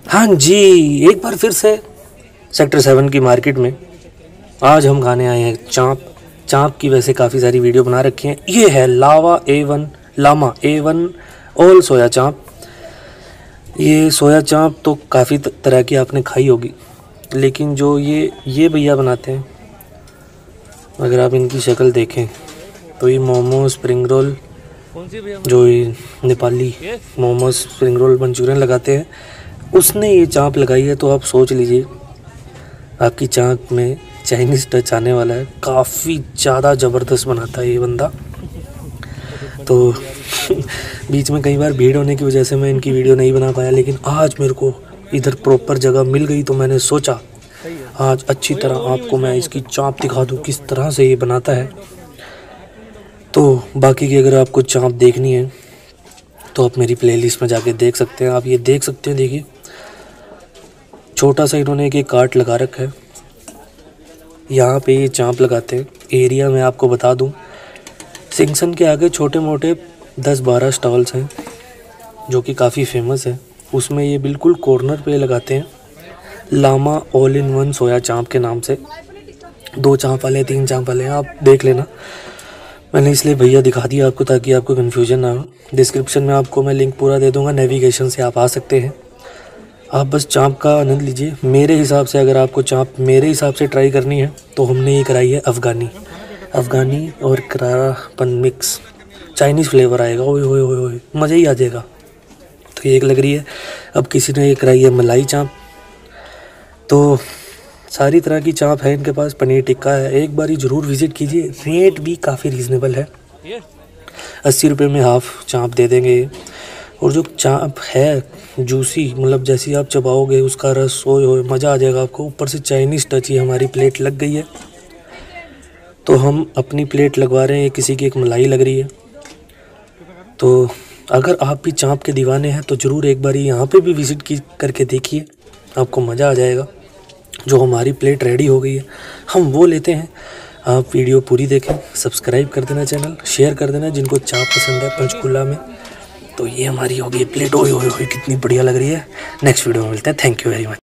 हाँ जी, एक बार फिर से सेक्टर 7 की मार्केट में आज हम खाने आए हैं चाँप की वैसे काफ़ी सारी वीडियो बना रखी हैं। ये है लामा A1 ऑल सोया चाँप। ये सोया चाँप तो काफ़ी तरह की आपने खाई होगी, लेकिन जो ये भैया बनाते हैं, अगर आप इनकी शक्ल देखें तो ये मोमो स्प्रिंग रोल, जो ये Nepali momos spring roll manchurian लगाते हैं, उसने ये चाँप लगाई है। तो आप सोच लीजिए आपकी चाँप में चाइनीज़ टच आने वाला है। काफ़ी ज़्यादा ज़बरदस्त बनाता है ये बंदा। तो बीच में कई बार भीड़ होने की वजह से मैं इनकी वीडियो नहीं बना पाया, लेकिन आज मेरे को इधर प्रॉपर जगह मिल गई तो मैंने सोचा आज अच्छी तरह आपको मैं इसकी चाँप दिखा दूँ किस तरह से ये बनाता है। तो बाकी की अगर आपको चाँप देखनी है तो आप मेरी प्लेलिस्ट में जाके देख सकते हैं। आप ये देख सकते हैं, देखिए छोटा सा इन्होंने एक कार्ट लगा रखा है, यहाँ पे ये चाँप लगाते हैं। एरिया में आपको बता दूं, सिंगसन के आगे छोटे मोटे 10-12 स्टॉल्स हैं जो कि काफ़ी फेमस है। उसमें ये बिल्कुल कॉर्नर पे लगाते हैं Lama all in one soya chaap के नाम से। 2 चाँप वाले 3 चाँप वाले हैं, आप देख लेना। मैंने इसलिए भैया दिखा दिया आपको ताकि आपको कन्फ्यूजन ना हो। डिस्क्रिप्शन में आपको मैं लिंक पूरा दे दूँगा, नेविगेशन से आप आ सकते हैं। आप बस चाँप का आनंद लीजिए। मेरे हिसाब से अगर आपको चाँप मेरे हिसाब से ट्राई करनी है तो हमने ये कराई है अफ़गानी और करारापन मिक्स, चाइनीज़ फ्लेवर आएगा। ओए होए होए होए, मज़ा ही आ जाएगा। तो ये एक लग रही है। अब किसी ने ये कराई है मलाई चाँप। तो सारी तरह की चाँप है इनके पास। पनीर टिक्का है, एक बार ही ज़रूर विज़िट कीजिए। रेट भी काफ़ी रीज़नेबल है, 80 रुपये में हाफ़ चाँप दे देंगे। और जो चाँप है जूसी, मतलब जैसी आप चबाओगे उसका रस, ओए होए मज़ा आ जाएगा आपको। ऊपर से चाइनीज़ टच। ही हमारी प्लेट लग गई है तो हम अपनी प्लेट लगवा रहे हैं। किसी की एक मलाई लग रही है। तो अगर आप भी चाँप के दीवाने हैं तो ज़रूर एक बार यहाँ पे भी विज़िट करके देखिए, आपको मज़ा आ जाएगा। जो हमारी प्लेट रेडी हो गई है हम वो लेते हैं। आप वीडियो पूरी देखें, सब्सक्राइब कर देना चैनल, शेयर कर देना जिनको चाँप पसंद है पंचकूला में। तो ये हमारी हो गई प्लेट। ओए होए होए कितनी बढ़िया लग रही है। नेक्स्ट वीडियो में मिलते हैं। Thank you very much.